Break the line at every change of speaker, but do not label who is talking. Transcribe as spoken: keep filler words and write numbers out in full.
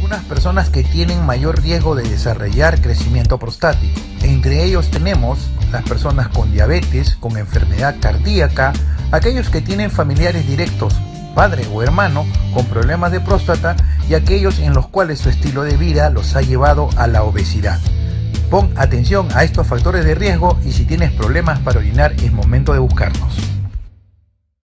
algunas personas que tienen mayor riesgo de desarrollar crecimiento prostático. Entre ellos tenemos las personas con diabetes, con enfermedad cardíaca, aquellos que tienen familiares directos, padre o hermano, con problemas de próstata y aquellos en los cuales su estilo de vida los ha llevado a la obesidad. Pon atención a estos factores de riesgo y si tienes problemas para orinar es momento de buscarnos.